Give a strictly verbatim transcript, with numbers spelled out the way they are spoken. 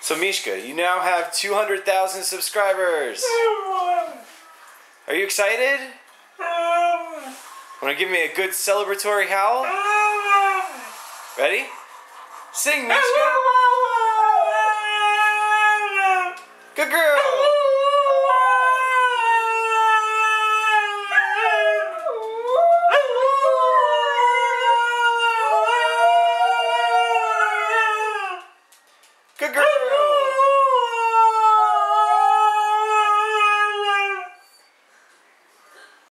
So Mishka, you now have two hundred thousand subscribers. Are you excited? Want to give me a good celebratory howl? Ready? Sing, Mishka. Good girl.